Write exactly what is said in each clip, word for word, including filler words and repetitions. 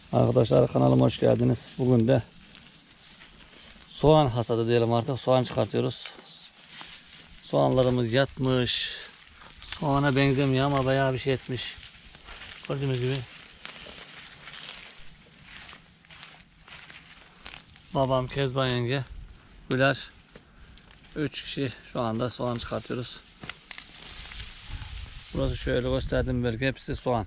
Arkadaşlar kanalıma hoş geldiniz. Bugün de soğan hasadı diyelim artık. Soğan çıkartıyoruz. Soğanlarımız yatmış. Soğana benzemiyor ama bayağı bir şey etmiş. Gördüğünüz gibi. Babam, Kezban yenge, Güler. Üç kişi şu anda soğan çıkartıyoruz. Burası şöyle gösterdim belki. Hepsi soğan.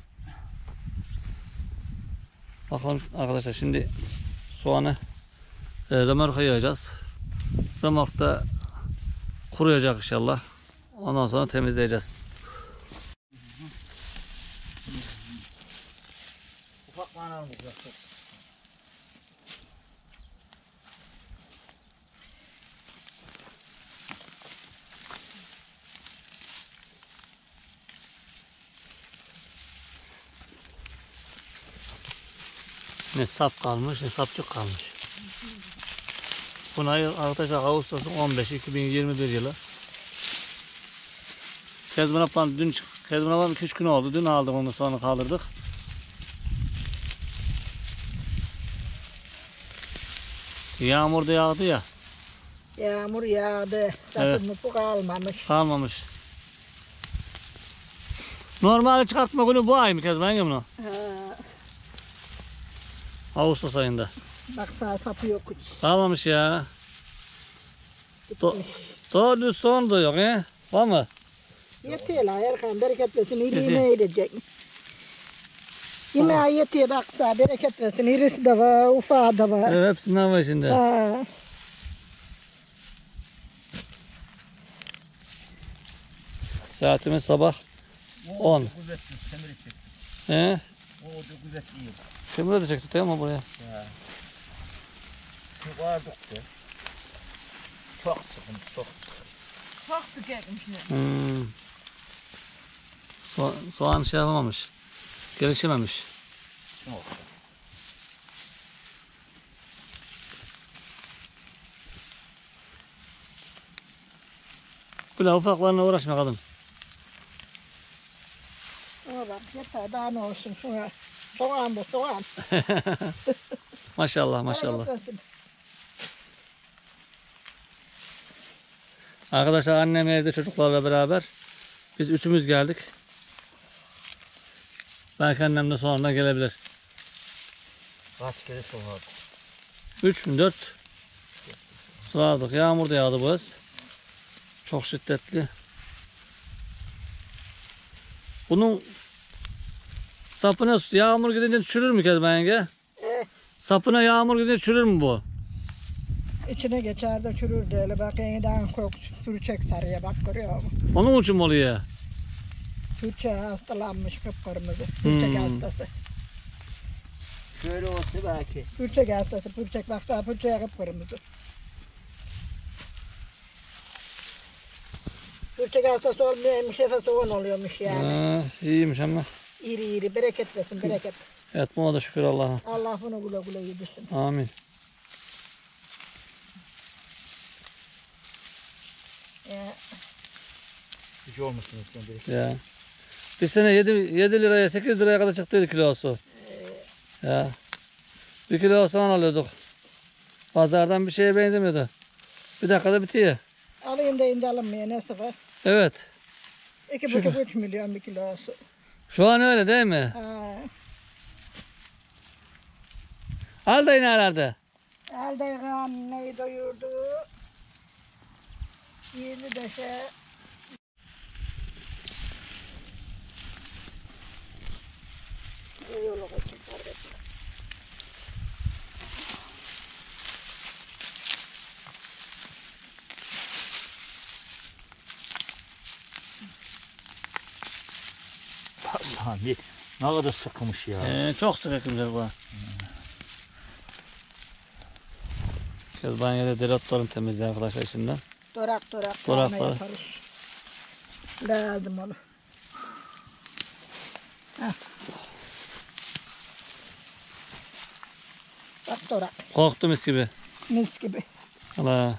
Bakalım arkadaşlar, şimdi soğanı e, römorka yığacağız. Römorkta kuruyacak inşallah. Ondan sonra temizleyeceğiz. Ufak manal mı yoksa? Ne sap kalmış ne sapçık kalmış. Buna arkadaşlar Ağustos'un on beşi iki bin yirmi bir yılı. Kezban ablam dün Kezban ablam iki üç gün oldu. Dün aldık onu, sonra kaldırdık. Yağmur da yağdı ya. Yağmur yağdı. Zaten evet. Bu kalmamış. Kalmamış. Normalde çıkartma günü bu ay mı Kezban yenge bunu? Ha. Ağustos ayında. Bak sağ sapı yok hiç. Kalmamış ya. Do Doğru düz soğan da yok he? Var mı? Yetiyor la Erkan, bereket versin. İliğine edecek. Yemeğe yetiyor baksa, bereket versin. İrisi de var, ufağı da var. Evet, hepsinden var şimdi. Ha. Saatimiz sabah on. He? O da güzel iyi. Şimdi de çektik değil mi buraya? Ya. Şu vardık da. Çok sıkıntı, çok sıkıntı. Çok sık ekmiş ne? Hmm. So soğan şey yapamamış. Gelişememiş. Çok. Böyle ufaklarına uğraşma kadın. Ama bak yeter, daha ne olsun şuna. Soğan bu soğan. Maşallah maşallah. Arkadaşlar annem evde çocuklarla beraber. Biz üçümüz geldik. Belki annem de sonra gelebilir. Kaç kere soğudu? Üç mü dört? Sulardık. Yağmur da yağdı bu yaz. Çok şiddetli. Bunun sapına yağmur gidince çürür mü Kezban yenge? Eh. Sapına yağmur gidince çürür mü bu? İçine geçer de çürür de öyle. Bak yeniden kok sürçek sarıya bak, görüyor musun? Onun için mi oluyor? Sürçek hastalanmış, kıpkırmızı. Sürçek Hmm. hastası. Şöyle olsa belki. Sürçek hastası, sürçek bak daha sürçeğe kıpkırmızı. Sürçek hastası olmuyormuş, efe soğan oluyormuş yani. Ha, iyiymiş ama. İri iri, bereket versin, bereket. Evet, buna da şükür Allah'a. Allah bunu güle güle yedirsin. Amin. Ya, Hiç olmasın lütfen. Ya. Bir sene yedi liraya sekiz liraya kadar çıktıydı kilosu. Ee, ya. Bir kilo soğan alıyorduk. Pazardan bir şeye benzemiyordu. Bir dakikada bitiyor. alayım da ince alınmıyor, ne sıfır. Evet. İki buçuk üç milyon bir kilosu. Şu an öyle değil mi? Ha. Al da inerlerde. Elde anneyi doyurdu. Yirmi beşe. Yola koysun kardeşim. Allah'ım ne, ne kadar sıkmış ya. Ee, çok sık ekimler bu. Kezban yerde deratlarını temizliyor arkadaşlar içinden. Dorak dorak. Doraklar. Dorak yaparız. Lazım onu. Hah. Bak dorak. Koktu mis gibi. Mis gibi. Allah.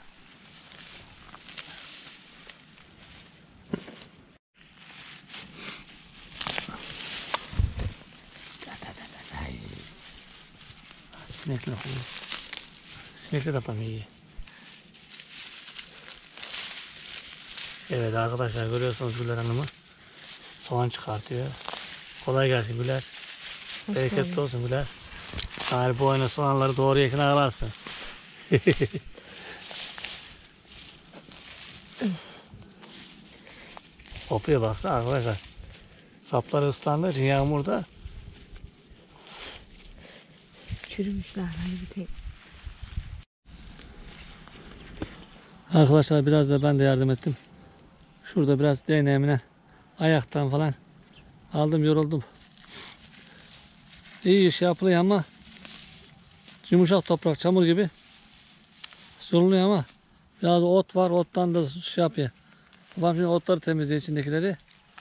Sinekler koyuyor. Sinekler atamıyor iyi. Evet arkadaşlar görüyorsunuz Güler Hanım'ı. Soğan çıkartıyor. Kolay gelsin Güler. Bereketli olsun Güler. Bari bu oyuna soğanları doğru yakına alarsın. Kopuyor baksana arkadaşlar. Sapları ıslandığı için yağmurda. Çürümüşler hani bir tek. Arkadaşlar biraz da ben de yardım ettim. Şurada biraz değneğimle ayaktan falan aldım, yoruldum. İyi iş yapılıyor ama yumuşak toprak, çamur gibi soruluyor ama biraz ot var, ottan da şey yapıyor. Babam şimdi otları temizliyor, içindekileri.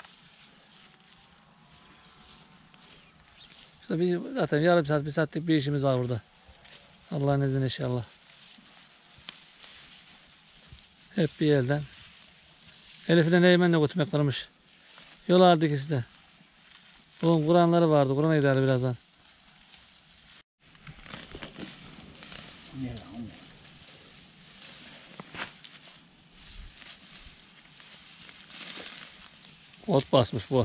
İşte bir, zaten yarım saat, bir saatlik bir işimiz var burada. Allah'ın izniyle inşallah. Hep bir elden. Elif'le Neymen'le götürmek varmış. Yol aldı ikisi de. Bunun Kur'anları vardı. Kur'an'a giderdi birazdan. Ne lan? Ot basmış bu.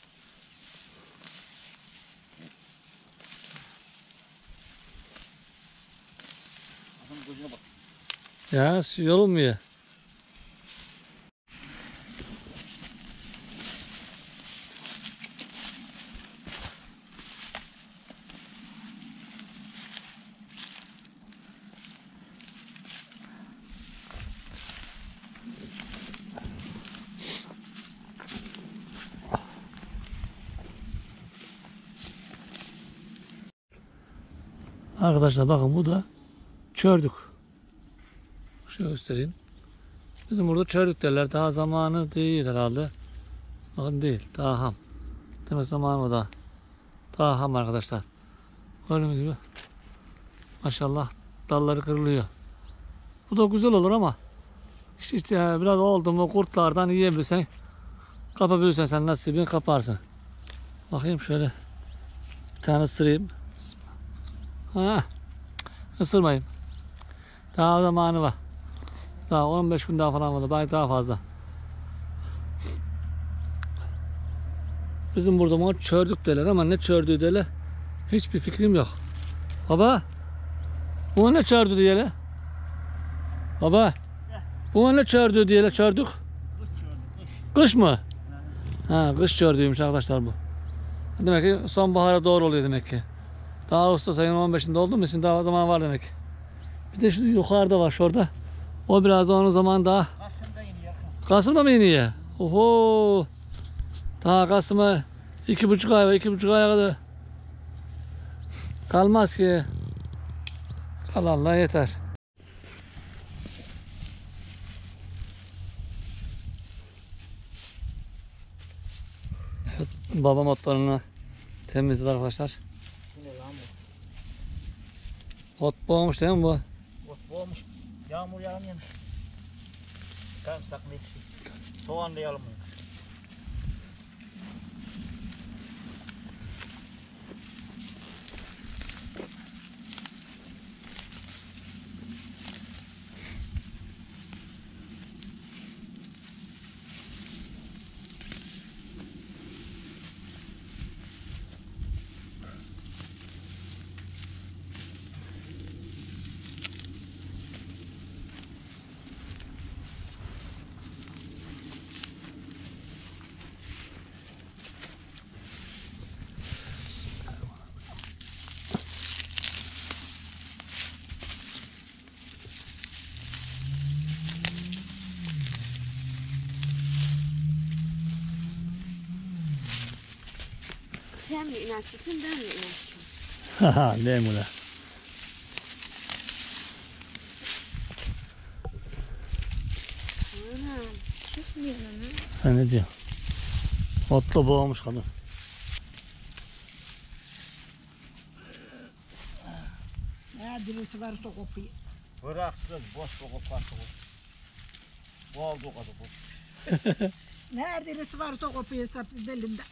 Adamın gözüne bak. Ya yorulmuyor. Arkadaşlar bakın bu da çördük. Şöyle göstereyim. Bizim burada çördük derler. Daha zamanı değil herhalde. Bakın değil. Daha ham. Demek zamanı o daha. Daha ham arkadaşlar. Gördüğünüz gibi. Maşallah dalları kırılıyor. Bu da güzel olur ama işte, işte biraz oldu mu kurtlardan yiyebilirsen, kapabilirsen sen nasibini kaparsın. Bakayım şöyle. Bir tane ısırayım. Ha, ısırmayayım. Daha zamanı var. Daha on beş gün daha falan var. Belki daha fazla. Bizim burada mı çördük derler ama ne çördüğü derler hiçbir fikrim yok. Baba, bu ne çördü diyeler? Baba, bu ne çördü diyeler çördük? Kış gördüm, kış. Kış mı? Ha, kış çördüğüymüş arkadaşlar bu. Demek ki sonbahara doğru oluyor demek ki. Daha Ağustos ayının on beşinde oldu mu için daha zaman var demek. Bir de şu yukarıda var şurada. O biraz da onun zaman daha. Kasım'da yine yakın. Kasım'da mı iniyor? Oho. Daha Kasım'a iki buçuk ay var. iki buçuk aya kadar kalmaz ki. Kalanla yeter. Evet, babam otlarını temizledi arkadaşlar. Bu ne lan bu? Ot boğmuş değil mi bu? Ot boğmuş. Yağmur yağmıyormuş. Sarımsak ne ekşi. Soğan da yağmıyor. Sen mi inatçısın ben mi inatçıyım? Haha ne mi la? Anam çıkmıyor lan. Sen ne diyorsun? Otla boğmuş kadın. Ne birisi varsa kopuyor. Bırak kız boş boş boş boş. Bu oldu o kadar boş. Nerede birisi varsa kopuyor sapız elinde.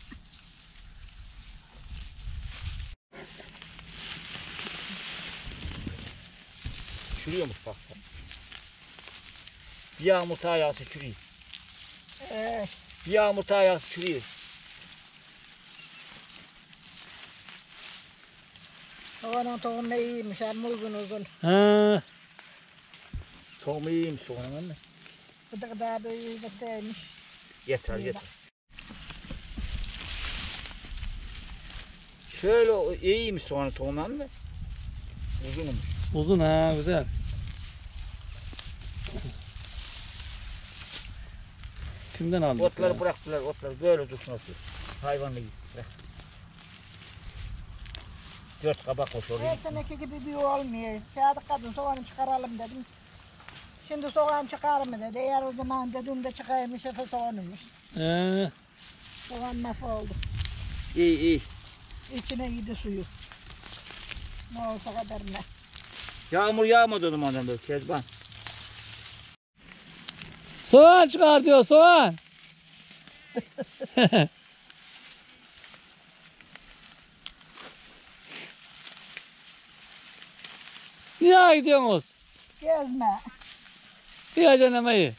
Çürüyormuş bak. Bir yağmur ta yağsa çürüyor. Ee, Bir yağmur ta yağsa çürüyor. soğanın tohumunu iyiymiş hem uzun uzun. Ha, Tohumu iyiymiş soğanın anne. Bu da kadar da iyi de sevmiş. Yeter yeter. Şöyle o- iyiymiş soğanın tohumu anne. Uzunmuş. uzun ha, güzel. Kimden aldık Otları ya? bıraktılar, otları böyle dursun olsun. Hayvanla git. Bırak. Dört kabak koş Her oraya. seneki gibi bir olmuyor. Sadık kadın soğanı çıkaralım dedim. Şimdi soğan çıkar mı dedi. Eğer o zaman dedim de çıkaymış efe soğanıymış. Ee, Soğan mahvoldu. İyi iyi. İçine yedi suyu. Ne olsa kadar ne. Yağmur yağmadı o zamandan böyle Kezban. soğan çıkartıyor, soğan. Niye gidiyorsunuz? Gezme. Bir acenemeyi.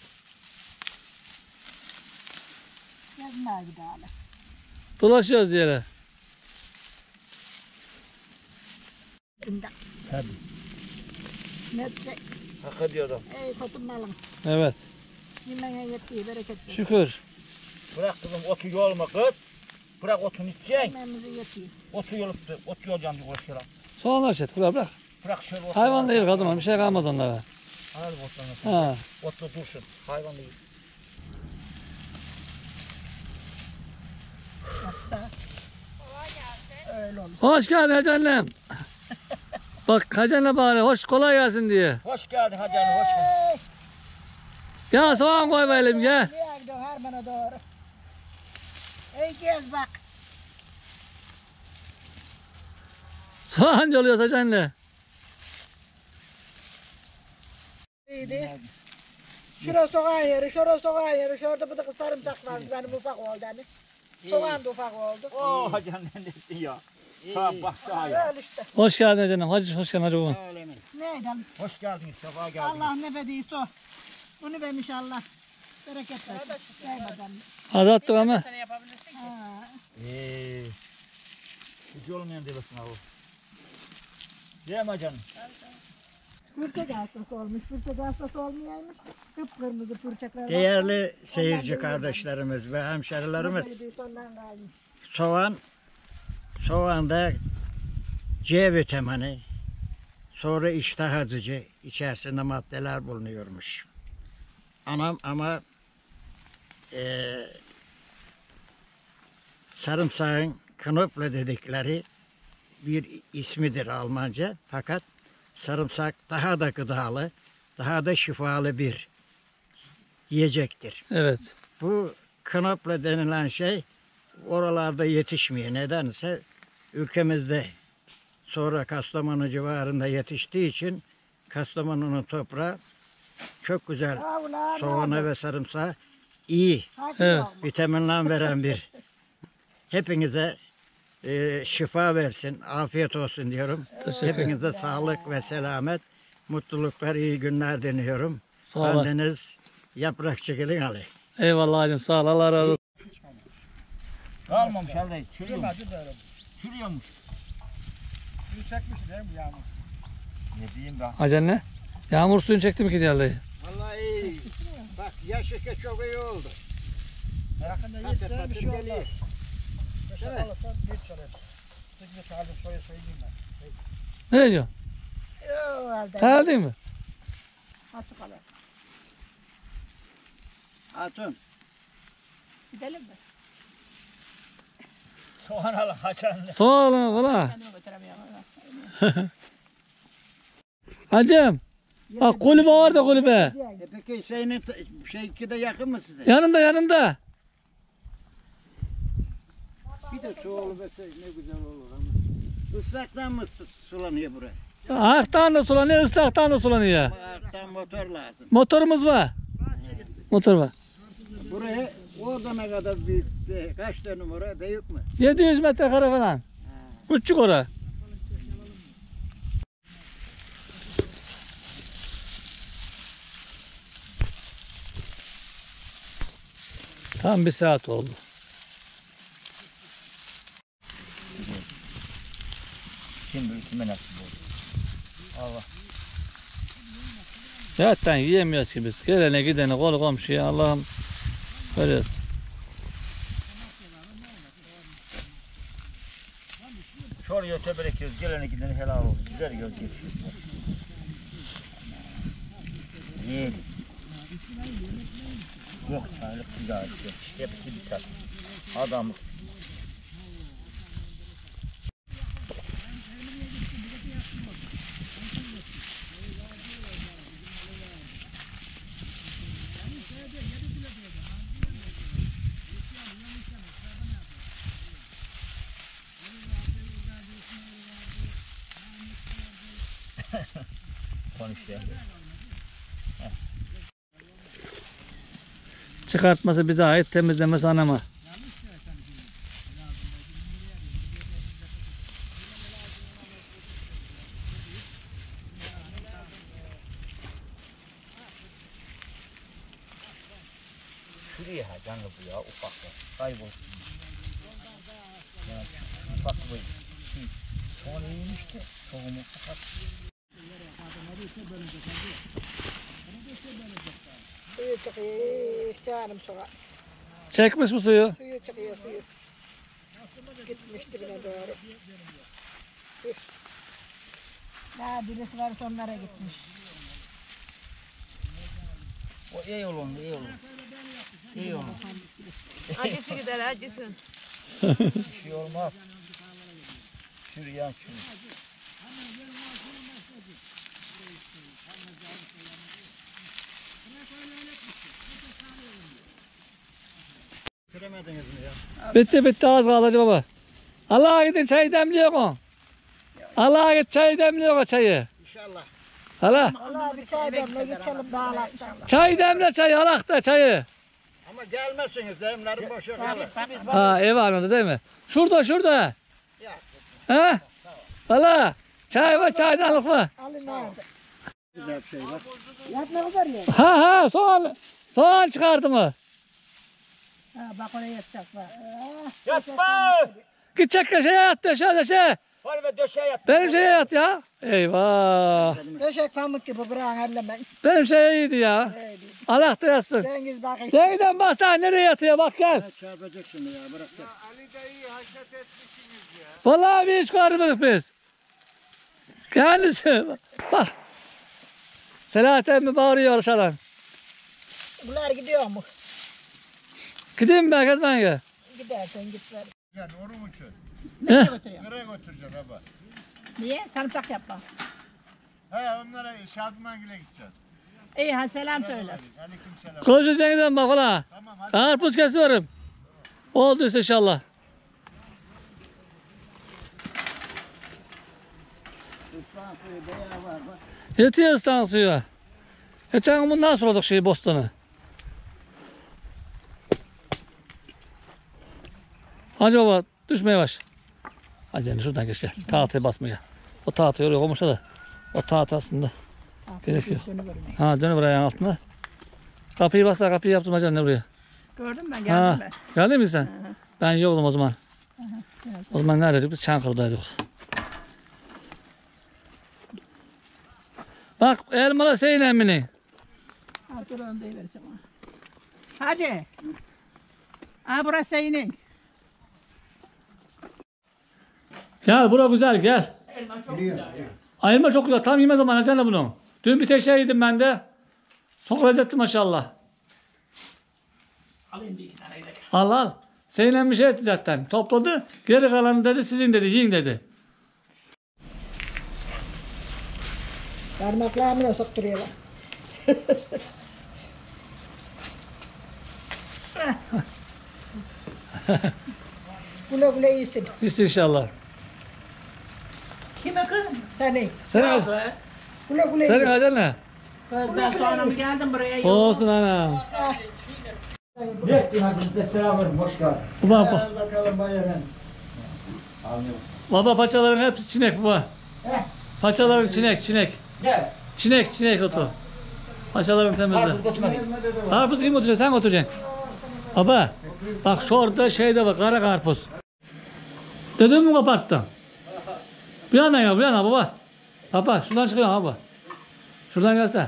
Gezme gidelim. Dolaşıyoruz yere. Şimdi Tabii. ne de Hak ediyor adam. ey kotunmalım. Evet. Yemeğe yettiği bereketli. Şükür. Bırak kızım otu yolma kız. Bırak otunu içeceksin. Yemeğimize yettiği. Otu yolup da otu yolacağım diye uğraşıyorlar. Soğanlar şey, bırak bırak. Bırak şöyle otu. Hayvanla yer kadın, bir şey kalmadı onlara. Al otlarını. Ha. Otla dursun. Hayvanla yer. Hatta öyle olur. Hoş geldin Hacı annem. Bak Hacı anne bari hoş kolay gelsin diye. Hoş geldin Hacı anne, hoş geldin. Gel soğan koy bayılayım gel. Nereye gidiyorsun Harman'a doğru? Ey gez bak. Soğan yoluyoruz Hacı anne. İyiydi. Şurada soğan yeri, şurada soğan yeri, şurada bu da sarımsak var benim ufak oldu hani. Soğan da ufak oldu. Oo Hacı anne nesin ya? Ha bak daha ya. Öyle işte. Hoş geldin Hacı annem. Hacı hoş geldin Hacı babam. Öyle mi? Neydi? Hoş geldiniz, sefa geldiniz. Allah ne verdiyse o. Bunu vermiş Allah. Bereket versin. Değmeden. Hadi attık ama. Ha. Eee. Hiç olmayan devesin abi. Değil mi Hacı anne? Pürçek hastası olmuş. Pürçek hastası olmayaymış. Kıpkırmızı pürçekler. Değerli seyirci kardeşlerimiz ve hemşerilerimiz, Ondan kalmış. soğan, soğanda C vitamini, sonra iştah açıcı, içerisinde maddeler bulunuyormuş. Anam ama eee sarımsağın knople dedikleri bir ismidir Almanca. Fakat sarımsak daha da gıdalı, daha da şifalı bir yiyecektir. Evet. Bu knople denilen şey oralarda yetişmiyor. Nedense ülkemizde sonra Kastamonu civarında yetiştiği için Kastamonu'nun toprağı çok güzel soğanı ve sarımsağı iyi Evet. vitaminler veren bir. Hepinize e, şifa versin, afiyet olsun diyorum. Teşekkür ederim. Hepinize sağlık ve selamet, mutluluklar, iyi günler diliyorum. Sağ olun. Bendeniz Yaprak Çekilin Ali. Eyvallah hacım sağ ol. Allah razı olsun. Kalmamış herhalde. Çürüyormuş. Çürüyormuş. Bir çekmiş değil mi yağmur? Ne diyeyim ben? Hacı anne. Yağmur suyunu çekti mi ki diğerleri? Vallahi iyi. Bak yaşıkı çok iyi oldu. Yakında Patır yetse bir patır şey olmaz. geliyor. Beşe Evet. kalırsa bir çalar. Sıkıntı çaldım soya söyleyeyim ben. Ne diyorsun? Yok halde. Karar değil mi? Açık kalır. Hatun. Gidelim mi? Soğan al Hacı anne. Sağ olun valla. Kendimi götüremiyorum. Hacım. Bak kulübe orada kulübe. E peki şeyinin şeyki de yakın mı size? Yanında yanında. Bir de su olursa ne güzel olur ama. Islaktan mı su- sulanıyor buraya? Ağırtan da sulanıyor, ıslaktan da sulanıyor. Ama alttan motor lazım. Motorumuz var. Motor var. Buraya orada ne kadar büyük, e, kaç dönüm oraya büyük mü? yedi yüz metrekare falan. Küçük ora. Tam bir saat oldu. Kim kime nasip oldu. Allah. Zaten yiyemiyoruz ki biz. Gelene gidene kolu komşuya Allah'ım veriyoruz. Çoruya tebrekiyoruz. Gelene gidene helal olsun. Güzel göz geçiyoruz. İyi. Yok sağlık güzel. Hepsi biter. Adam. Konuşuyor. Çıkartması bize ait, temizlemesi anama. Şuraya ha canlı bu ya ufak ya. Kaybolsun. Ya ufak bu. Sonra iyiymiş de. Tohumu fakat. Suyu çıkıyor. Canım soğan. Çekmiş bu suyu. Suyu çıkıyor suyu. Gitmiş dibine doğru. Üf. Daha birisi var sonlara gitmiş. O iyi olun, iyi olun. İyi olun. Acısı gider acısı. Bir şey olmaz. Şuraya şuraya. Bitiremediniz mi ya? Bitti bitti, az kaldı baba. Allah'a gidin, çayı demliyor mu? Allah'a git, çayı demliyor o çayı. İnşallah. Hala. Allah bir çay demle geçelim dağlarsan. Çay demle, çayı halakta çayı. Ama gelmezsiniz. Evleri boşa kalır. Ha, ev anladı değil mi? Şurada şurada. Ha? Hala. Çay var, çaydanlık var. Alın nerede? Güzel bir şey var. Yap ne kadar ya? Ha ha, soğan. Soğan çıkardı mı? Ha bak oraya yatacak bak. Yatma! Git çek şeye yat, döşe döşe. Var ve döşeye yat. Benim şeye yat ya. Eyvah. Döşek pamuk gibi bırakın elleme. Benim şey iyiydi ya. Alakta yatsın. Cengiz bak işte. Cengiz'den bastı, nereye yatıyor bak gel. Çarpacak şimdi ya bırak da. Vallahi bir hiç görmedik biz. Kendisi bak. Selahattin mi bağırıyor aşağıdan. Bunlar gidiyor mu? Gideyim mi ben, gitmen ya. Gidersen git ver. Yani onun için. Nereye götürüyorsun? Nereye götüreceksin baba? Niye? Sarımsak yapma. He onlara Şadmangil'e gideceğiz. İyi ha selam söyle. Aleyküm selam. Konuşuruz Cengiz'den bak valla. Tamam hadi. Karpuz kesiyorum. Olduysa inşallah. Ispan suyu bayağı var bak. Yetiyor ıslan suyu. Geçen gün bundan suladık şeyi, bostanı. Hacı baba düşme yavaş. Hadi yani şuradan geç gel. Tahtaya basmaya. O tahtayı oraya koymuşlar da. O taht aslında. Gerekiyor. Ha, dönü buraya altına. Kapıyı basla, kapıyı yaptım hacı anne buraya. Gördün mü? Ha, Geldim ben. geldin mi sen? Ben yoktum o zaman. O zaman neredeydik? Biz Çankırı'daydık. Bak elmalı Hüseyin emminin. Ha dur onu deyivereceğim ona. Hacı. Ha burası senin. Gel bura güzel gel. Elma çok güzel ya. Ay, elma çok güzel. Tam yeme zamanı canım bunu. Dün bir tek şey yedim ben de. Çok lezzetli maşallah. Alayım bir iki tane de. Al al. Hüseyin emmi şey etti zaten. Topladı. Geri kalanı dedi sizin dedi. Yiyin dedi. Parmaklarını da sokturuyorlar. Güle güle iyisin. Biz inşallah. Kime kızım? Seni. Senin, Güle güle senin iyisin. adın ne? Ben sonra mı geldim buraya? Olsun anam. Baba, Bakalım bayağı. baba paçaların hepsi çinek baba. Heh. Paçaların çinek çinek. Gel. Çinek çinek otu. Paçaların temizle. Karpuz götürmedik. Karpuz kim götürecek? Sen götüreceksin. Baba bak şu orada şey de var kara karpuz. Dedin mi kapattın? Bir yana ya bir yana baba. Baba şuradan çıkıyor baba. Şuradan gelse.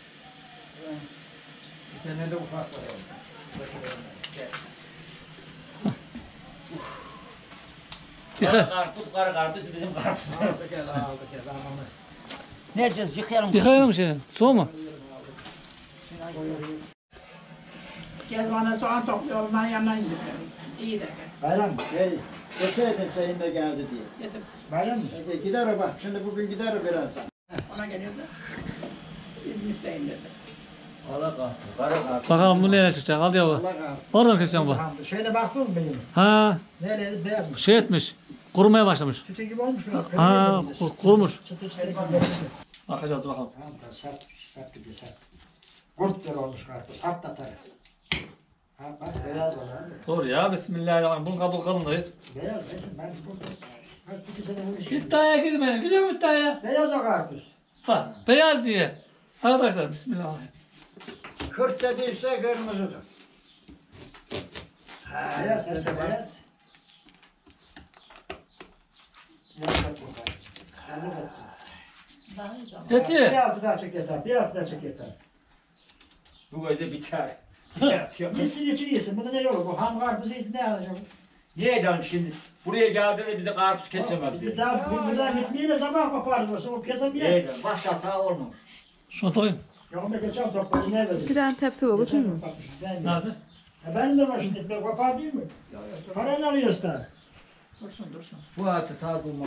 Kara karpuz, kara karpuz bizim karpuz. Ne yapacağız? Yıkayalım. Yıkayalım şey. Soğuk mu? Gel bana soğan topluyor, ondan yanına indim. İyi de. Bayram şey, deseydin şeyin de geldi diye. Yedim. Bayram mı? E, gider o bak, şimdi bugün gider o birazdan. Ona geliyordu. İzmit'teyim dedi. Kara karpuz, kara karpuz. Bakalım bu neyle çıkacak al ya bu. Allah kahretsin. Oradan kesiyorum bu. Şeyde baktınız mı benim? Ha Nereye? Beyaz mı? şey etmiş. Kurumaya başlamış. Tütü gibi olmuş mu? Ha ku- kurumuş. Çıtı çıtı. Bakacağız dur bakalım. Tamam da sert, sert gidiyor sert. Kurt gibi olmuş karpuz, hart atar. Ha bak beyaz var abi. Dur ya bismillahirrahmanirrahim. Bunun kabuğu kalın dayı. Beyaz neyse ben bu kaç iki sene bunu işim. İddiaya gitmeyin. Gidiyor mu iddiaya? Beyaz o karpuz. Bak beyaz diye. Arkadaşlar bismillahirrahmanirrahim. Kurt dediyse kırmızıdır. Ha, beyaz sen de beyaz. Beyaz bak bu karpuz. Beyaz bak. Daha hiç ama. Bir Eti. hafta daha çek yeter, bir hafta daha çek yeter. Bu gece biter. Yesin için yesin, bunda ne yok? Bu ham karpuzu ne alacak? Niye edelim şimdi? Buraya geldiğinde bize karpuz kesemez. Biz daha buradan gitmeyle sabah koparız. O kadar bir Niye yer. edelim? Baş hata olmamış. Şunu koyayım. Yolda geçen topladım, ne verdim? Bir tane tepsi var, bakın mı? Nerede? E benim de var şimdi, ben kopar değil mi? Parayla alıyoruz da. Dursun dursun. Bu hata ta durmaz.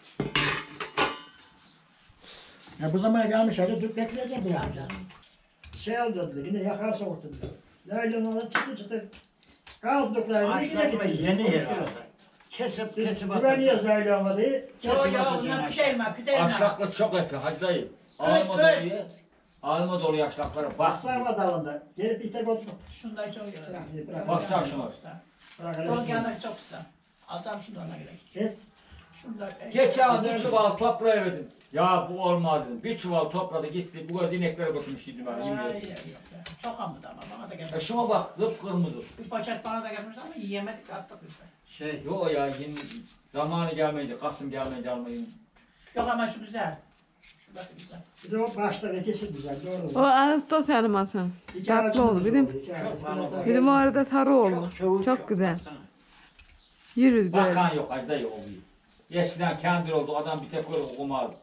Ya bu zamana gelmiş hadi dur bekleyeceğim ya. Şey aldı dedi, yine yakar soğuk dedi. Laylon ona çıtı çıtı. Kaldıklarını yine Ağaçlarla gitti. yeni herhalde. Kesip Biz kesip güveniyoruz laylon diye. Yo yo bunlar küteyme küteyme. Aşaklı çok efe hacı dayı. Alma Evet, evet. doluyu. Alma dolu yaşlaklara bak. Baksana dalında. Gelip ite götür. Şundan çok güzel. Bırak. Baksana şuna. Bırak. Don yanık çok güzel. Alacağım şundan ona gerek. Git. Şundan. Geçen bir çuval toprağı verdim. Ya bu olmaz dedim. Bir çuval topradı gitti. Bu kadar ineklere götürmüş gittim ben. Ay, Yemin yok, ederim. yok. Çok amıdı ama bana da E gelmiş. şuna bak kıpkırmızı. Bir poşet bana da gelmiş ama yiyemedik attık biz de. şey Yok ya yeni zamanı gelmeyince, Kasım gelmeyince almayın. Yok ama şu güzel. Şuradaki güzel. Bir de o başta ikisi güzel. O Doğru. Ağustos elması. İki Tatlı ağacımız oldu. Benim, İki ağacımız. benim o arada sarı oldu. soğuk, Çok güzel. baksana. Yürüdü böyle. Bakan yok hacı dayı oluyor. Eskiden kendi oldu adam bir tek öyle okumazdı.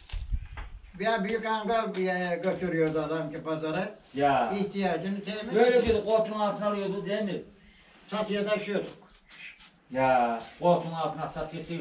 Bir büyük angal bir yere götürüyordu adam ki pazara. Ya. İhtiyacını temin Böyle ediyordu. diyordu koltuğun altına alıyordu değil mi? Satıya taşıyorduk. Ya koltuğun altına satıyorsun.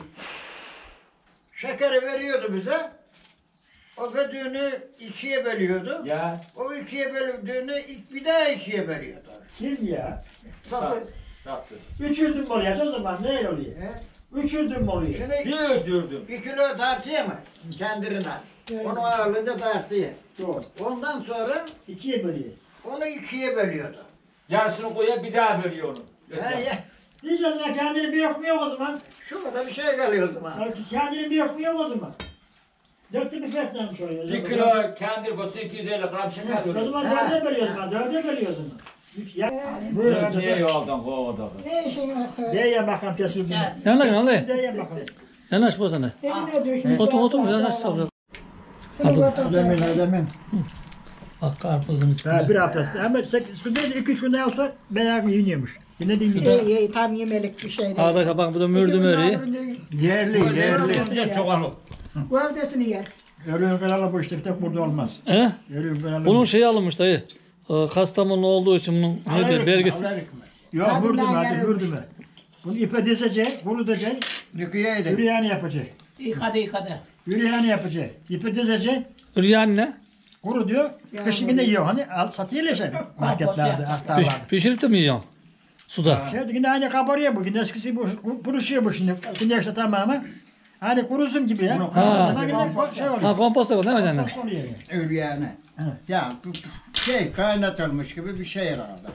Şekeri veriyordu bize. O ödüğünü ikiye bölüyordu. Ya. O ikiye böldüğünü ilk bir daha ikiye bölüyordu. Kim ya? Sat, Satı. sattı. Üçürdüm mü oluyor o zaman? Ne oluyor? He? Üçürdüm mü oluyor? Şimdi Bir öldürdüm. bir kilo tartıya mı? Kendirinden. Onu ağırlığında tartıya. Doğru. Ondan sonra İkiye bölüyor. onu ikiye bölüyordu. Yarısını koyuyor bir daha bölüyor onu. He, ya, Diyeceğiz ya kendini bir yok mu yok o zaman? şu kadar bir şey geliyor o zaman. Belki kendini bir yok mu yok o zaman? Dörtte bir fetlenmiş oluyor. Bir kilo kendi koysa iki yüz elli gram şeker O veriyor. zaman Ha. dörde bölüyoruz ben. Dörde bölüyoruz o zaman. Üç ya. Buyur Niye hadi. yoldan kovada? Ne işin var? Deyen bakalım kesin. Gel. Yanaş yanaş. Deyen bakalım. Yanaş bu sana. Eline düşmüş. Otur otur yanaş savrıyor. Ademin ademin. Bak karpuzun Ha, üstünde. bir haftası. Ama sudaydı iki üç günde olsa bayağı yiyiniyormuş. Yine de İyi yiyiniyor. iyi tam yemelik bir şey değil. Arkadaşlar bak bu da mürdüm örüğü. Yerli, yerli. Çok anı. Gövdesini yer. Ölüyün kralı bu işte bir tek burada olmaz. He? Ölüyün kralı. Bunun şeyi alınmış dayı. Ee, Kastamonu olduğu için bunun nedir belgesi. Yok Kadınlar vurdu mu hadi yarılmış. vurdu mu? Bunu ipe dizecek, kurutacak, Yıkayaydı. yürüyeni yapacak. Yıkadı yıkadı. Yürüyeni yapacak. İpe dizecek, Üryan ne? kuru diyor. Kışın yine yiyor hani al satıyorlar şey marketlerde, yapacak. Piş, aktarlarda. pişirip de mi yiyorsun? Suda. Şey yine aynı kabarıyor bu. Yine eskisi bu ku- kuruşuyor bu şimdi. Güneşte tamamen. Hani kurusun gibi ya. Bunu Ha. Ama yine şey oluyor. Ha kompost yapalım değil mi canım? Kompost oluyor yani. Ölü yani. Evet. Ya bu bu şey kaynatılmış gibi bir şey herhalde.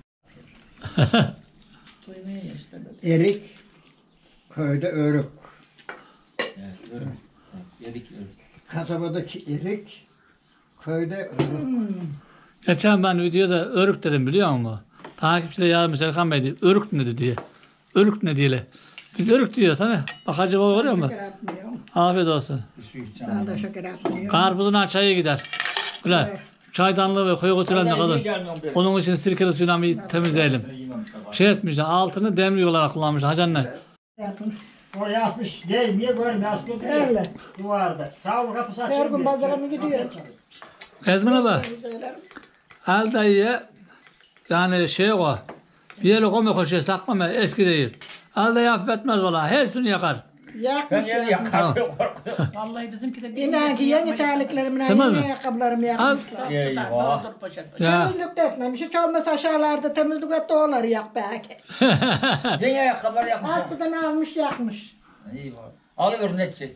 Duymaya işte. Erik, köyde örük. Yedik. Kasabadaki erik, köyde örük. Geçen ben videoda örük dedim biliyor musun? Takipçiler yazmış Erkan Bey diyor. Örük ne diye. Örük ne diye. Biz örük diyoruz hani. Bak acaba görüyor musun? Şeker atmıyorum. Afiyet olsun. Sana da şeker atmıyorum. Karpuzun çayı gider. Öyle. Çaydanlığı ve koyu götüren ne kadar. Onun için sirkeli suyla bir temizleyelim. Şey etmişler, altını demir olarak kullanmışlar. Hacı anne. Oraya asmış değil, niye görmüyor? Asmış değil. Öyle. Duvarda. Sağ ol kapısı Her açılmıyor. gün pazara mı gidiyor? Ezmine bak. Güzeller. El dayıya yani şey o. Bir yere koyma koşuyor saklama eski değil. El dayı affetmez valla. Her sünü yakar. Ben Yakmış yeri yakmış. yakar korkuyorum. Vallahi bizimki de bir İnan ki yeni terliklerimle Sen mi? yeni ayakkabılarımı yakmışlar. Eyvah. Ya. Temizlik de etmemiş. Hiç olmazsa aşağılarda temizlik et de onları yak belki. Yeni ayakkabıları yakmışlar. Askıdan almış yakmış. Eyvah. Alıyor netçi.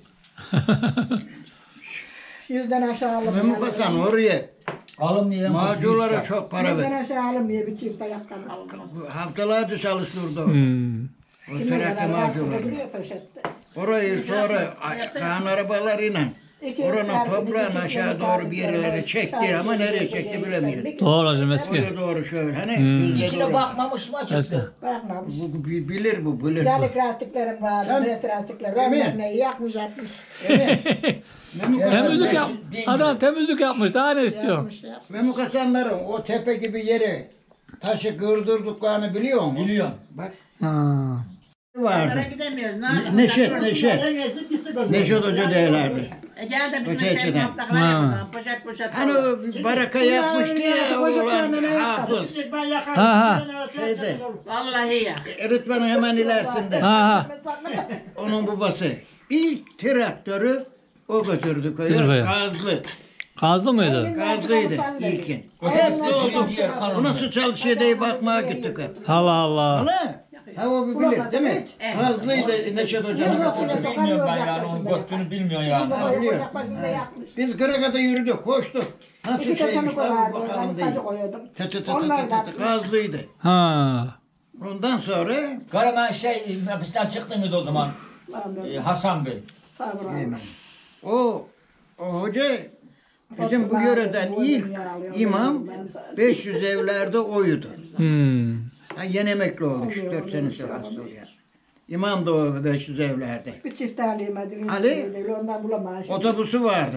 Yüzden aşağı alım. Memnun kasan oraya. Alınmıyor. Macunlara çok para Yüzden ver. aşağı alınmıyor bir çift ayakkabı. Haftalarca çalıştırdı o. Hmm. O Kimin terakki kadar askıda macunları. duruyor poşette. Orayı sonra kan arabalarıyla oranın toprağın aşağı doğru bir yerlere çekti ama nereye çekti bilemiyorum. Doğru hocam eski. Oraya doğru şöyle hani Hmm. yüzde İçine doğru. bakmamış mı Eski. çıktı? Bakmamış. Bu, bu bilir bu bilir bu. Yalık lastiklerim vardı. Sen- Mes lastikler. Emin. Ben neyi yakmış atmış. Temizlik yap. Adam temizlik yapmış. Daha ne istiyor? Yakmış ya. Memuk Hasanların o tepe gibi yeri taşı kırdırdıklarını biliyor musun? Biliyorum. Bak Ha. vardı. gidemiyoruz. Ne- Neşet, Neşet. Neşet Hoca derlerdi. E gel de bizim Öte şey açıdan. topraklar Ha. yapalım. Poşet poşet. Hani o bir baraka yapmıştı ya oğlan hafız. Ben yakarım. Ha, ha. Şeyde. Vallahi ya. Öğretmenin hemen ilerisinde. Ha ha. Onun babası. İlk traktörü o götürdü Bizim köye. köye. Gazlı. Kazlı mıydı? Gazlıydı ilkin. Ötekisi Hepsi oldu. diğer kanun. Bu nasıl çalışıyor diye bakmaya gittik hep. Allah Allah. Ana. Ha o bir bilir değil mi? Gazlıydı Neşet Hoca'nın götürdü. Bilmiyorum ben yani onun göttüğünü bilmiyorsun yani. Babaya biliyor. yapmak üzere yapmış. Biz Kıraka'da yürüdük, koştuk. Nasıl İki kaçanı şeymiş lan koyardı. bakalım Ben diye. sadece koyuyordum. Tı tı tı tı Onlar da tı tı gazlıydı. Ha. Ondan sonra Karaman şey hapisten çıktı mıydı o zaman? Ee, Hasan Bey. Sağ olun. o o hoca bizim bu yöreden ilk imam beş yüz evlerde oydu. Hmm. Ha, yeni emekli oldu üç dört sene sonra hasta oluyor. İmam da o beş yüz evlerde. Bir çift alayım hadi. Ali? Ondan bulamam. Otobüsü vardı.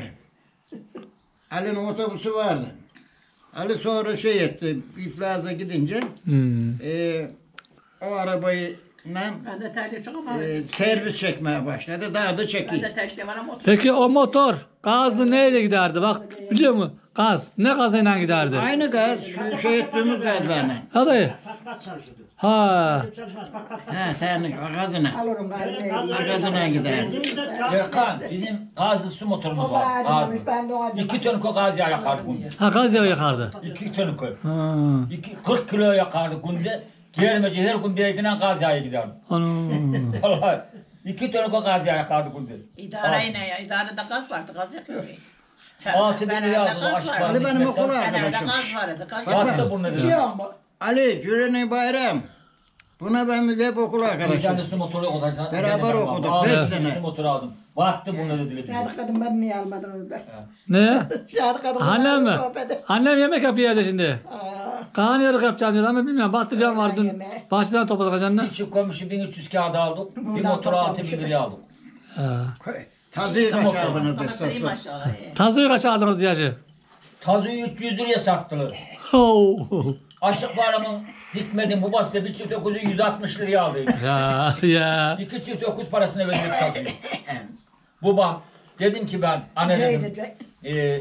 Ali'nin otobüsü vardı. Ali sonra şey etti, iflaza gidince Hmm. e, o arabayı Ben de terli çok ama. e, servis çekmeye başladı. Daha da Ben çekiyor. de terli var ama otur. Peki o motor gazlı neyle giderdi? Bak biliyor musun? Gaz. Ne gazıyla giderdi? Aynı gaz, şu şey ettiğimiz gazlarla. Hadi. Pat pat çalışıyordu. Ha. Çalışmaz pat pat pat. Ha, sen gazına. Alırım galiba. Gazına gider. Erkan bizim gazlı su motorumuz var. Gazlı. Ben de o acı. İki ton gaz yağı yakardı günde. Ha gaz yağı yakardı. İki ton koy. Ha. İki, kırk kilo yakardı günde. Gelmece her gün bir evden gaz yağı giderdi. Onu. Vallahi iki ton gaz yağı yakardı günde. İdare yine ya. İdarede gaz vardı. Gaz yakıyor. Altı bin lira aldı o gaz aşk vardı. Ali benim okul Fener'de arkadaşım. gaz vardı. Gaz Bak, Yattı bunu dedi. İçiyor mu? Ali Cüreni Bayram. Buna ben de hep okul Bir tane arkadaşım. su motoru okuduk. Beraber okuduk, Aldım, beş sene. Su motoru aldım. Battı bunu dediler. Şahit kadın beni niye almadınız be? Ne? Şahit kadın. Annem mi? sohbeti. Annem yemek yapıyor evde şimdi. Aa, Kaan yarık yapacağım diyor ama bilmiyorum. Patlıcan var dün. yemeği. Bahçeden topladık ajanla. Bir çift komşu bin üç yüz kağıt aldık. Bir Bundan motoru altı bin toplamışım. liraya aldık. Ha. Tazıyı Tamam. kaçardınız Ama da sırayım sos. aşağıya. Tazıyı kaç aldınız diyacı? Tazıyı üç yüz liraya sattılar. Oh. Aşık Bayram'ın Hikmet'in babası da bir çift dokuzu yüz altmış liraya aldı. Ya ya. İki çift dokuz parasını verdik tazıyı. Babam dedim ki ben anne dedim. neydi? E,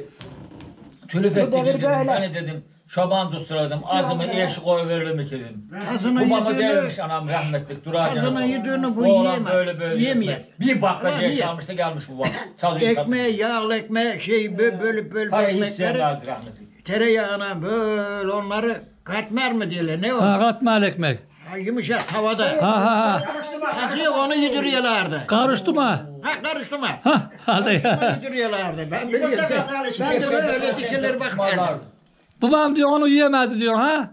tülüf Bu etti devir dedim. böyle. Hani dedim çoban dostladım. Ağzımı böyle. eşi koyuverelim ki dedim. Tazını Babamı yediğini, devirmiş anam rahmetlik Duracan. tazını yediğini bu Oğlan yiyemez. böyle böyle Yiyemiyor. Bir baklacı Ulan niye? yaşamış da gelmiş babam. Tazıyı Ekmeği, yağlı ekmeği, şey bö- bölüp bölüp Parayı hiç ekmekleri, sevmezdi rahmetlik. tereyağına böyle onları katmer mı diyorlar, ne o? Ha katmer ekmek. Ha, yumuşak havada. Ha ha ha. Atıyor onu yediriyorlardı. Karıştı mı? Ha karıştırma. Ha hadi ya. Yediriyorlardı. Ben biliyorum. Ben de böyle dişiler bakmadım. Vallahi. Babam diyor onu yiyemezdi diyor ha.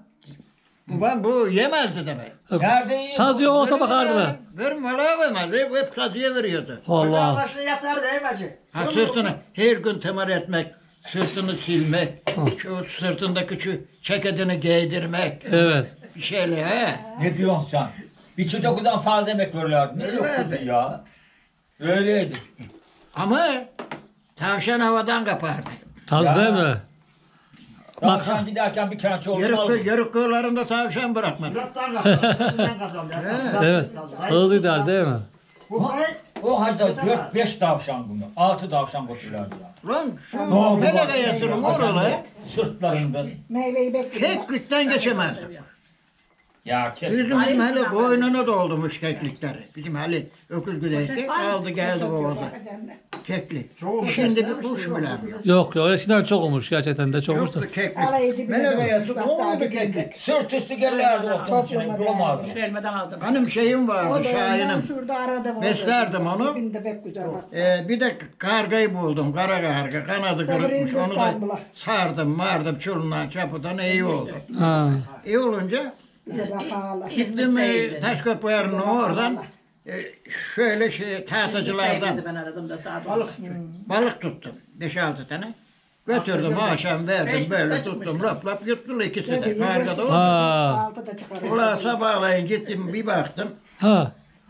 Ben bu yemezdi tabii. Nerede yiyor? Tazıya ota bakardılar. Verim valla vermez. Hep, hep tazıya veriyordu. Allah. Başına yatar değil mi hacı? Ha sırtını her gün temar etmek, sırtını silmek, şu sırtındaki şu ceketini giydirmek. Evet. bir şeyle he. Ne diyorsun sen? Bir çocuktan fazla emek veriyorlardı. Ne yoktu ya? Öyleydi. Ama tavşan havadan kapardı. Taz Ya. değil mi? Tavşan giderken bir kere çoğunu Yarık, aldı. yarık köylerinde tavşan bırakmadı. Surattan kazandı. Surattan kazandı. Evet. Hızlı gider değil mi? Bu koy. O hacda dört beş tavşan bunu. altı tavşan götürüyorlardı ya. Lan şu oldu melek bak? ayasının oralı Sırtlarında. Meyveyi bekliyor. keklikten geçemez. Ya kes. Bizim bizim hele boynuna doldurmuş keklikleri. Bizim hele öküz güdeydi. Aldı geldi boğazı. Keklik. Şimdi bir kuş bilemiyor. Yok yok eskiden çok olmuş gerçekten de çok olmuştu. Yoktu keklik. Alayı dibine Melek dönmüş, ayası bak, doğmadı daha keklik. Sırt üstü gelirlerdi otun içine. Bulamazdım. Şu elmeden alacağım. Hanım şeyim vardı, Şahin'im. Şurada arada Beslerdim onu. Dibinde pek güzel bak. Ee, bir de kargayı buldum, kara karga, kanadı kırıkmış. Onu da sardım, mardım, çulundan, çapıdan iyi oldu. Ha. İyi olunca Bir bak ağla. gittim e, Taşköprü'nün oradan e, şöyle şey tahtacılardan Ben aradım da sağ balık, balık tuttum. Beş altı tane. Götürdüm akşam verdim böyle tuttum lap lap yuttular ikisi de. Karga da oldu. Ha. Altı da çıkarıyor. Ulan sabahleyin gittim bir baktım. Ha.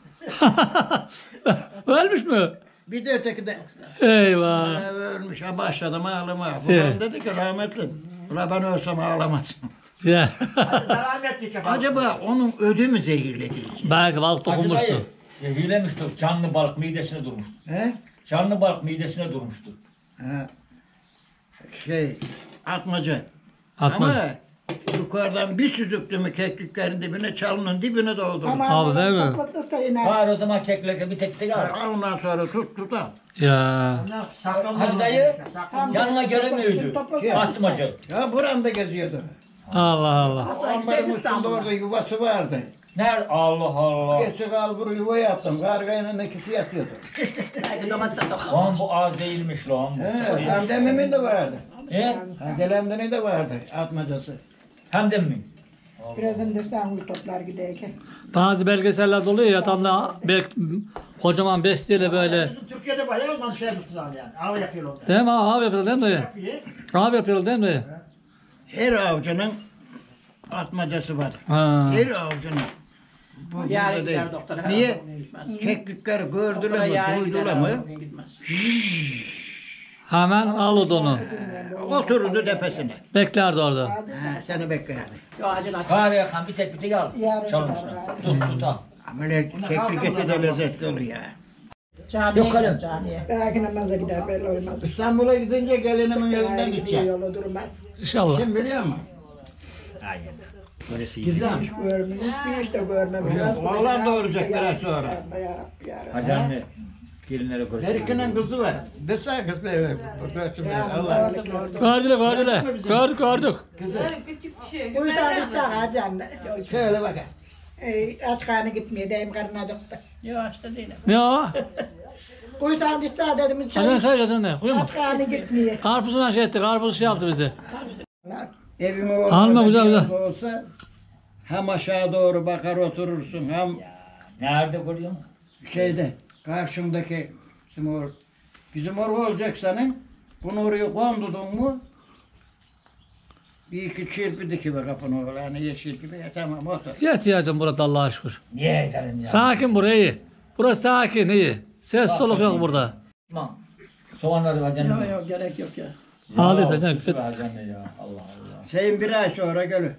Ölmüş mü? Bir de öteki de Eyvah. "Ee, ölmüş ha başladım ağlamaya. Evet. Babam dedi ki rahmetli. Ulan ben ölsem ağlamazsın. Ya. Hadi selamet yap. Acaba onun ödü mü zehirledi? Belki balık dokunmuştu. Ya, hilemişti. Canlı balık midesine durmuştu. He? Canlı balık midesine durmuştu. Ha. Şey atmaca. Atmaz. Ama yukarıdan bir süzüktü mü kekliklerin dibine çalının dibine doldurdu. Ama Abi, değil mi? toplatırsa yine. Var o zaman keklerken bir tek tek al. Ondan sonra tut tut al. Ya. Bunlar saklanma. Hacı dayı Saklanma. yanına gelemiyordu. Toplasın. Atmaca. Ya buramda geziyordu. Allah Allah. Ambarın üstünde orada yuvası vardı. Nerede? Allah Allah. Geçti kalburu yuva yaptım. Kargayla ikisi yatıyordu. Haydi domates topla. Lan bu az değilmiş lan. bu. He, hem dememin de vardı. He? Ha, Delemdenin de vardı atmacası. Hem de mi? Birazdan da İstanbul toplar giderken. Bazı belgeseller oluyor ya tam da bek, kocaman bestiyle böyle. Bizim Türkiye'de bayağı ondan şey yaptılar yani. Av yapıyorlar onlar. Değil mi? Av yapıyorlar değil mi dayı? Yapıyor. Av yapıyorlar değil mi dayı? Her avcının atmacası var. Ha. Her avcının. Bu Yarın burada değil. gider doktora. her Niye? hafta bugün gitmez. Keklikler Doktora gördüler mi, yarın gider, duydular her mı? hafta bugün gitmez. Hemen alırdı onu. Otururdu tepesine. Beklerdi orada. Ha, seni beklerdi. Yo acil aç. Var ya kan bir tek bir tek al. Yarın Çalmışsın. gider. Tut tut al. Ama öyle keklik eti de lezzetli oluyor ya. Camiye Yok kalem. gider, camiye. Belki namaza gider belli olmaz. İstanbul'a gidince gelinimin evinden Belki gideceğim. yolu durmaz. İnşallah. Kim biliyor musun? Aynen. Böylesi iyi. Gizem. Hiç görmemiş, bir işte görmemiş. Yok, oğlan doğuracak biraz sonra. Ya Rabbi, ya Rabbi. Hacı anne. Gelinlere göre. Berikinin kızı var. Desen kız be. Allah. Gördüler gördüler. Gördük gördük. Küçük bir şey. Bu yüzden gitti hadi anne. Şöyle bak. Ey, aç karnı gitmiyor, deyim karnı acıktı. Yo açta değilim. Ne o? Bu yüzden gitti dedim. Hadi söyle hadi ne? Uyuma. Aç karnı gitmiyor. Karpuzundan şey etti. Karpuz şey yaptı bizi. Evime Alma, güzel, güzel. olsa hem aşağı doğru bakar oturursun hem Nerede görüyorsun? şeyde karşımdaki bizim or bizim or olacak senin. Bunu oraya kondurdun mu bir iki çırpı dikiver kapını öyle hani yeşil gibi ya tamam otur. Yatıyacağım burada Allah'a şükür. Niye edelim ya? Sakin burayı. Burası sakin iyi. Ses soluk yok burada. Tamam. Soğanları hacı anne. Yo yo gerek yok ya. Al dedi hacı anne. Hacı anne ya. Allah Allah. Şeyin bir ay sonra gölü.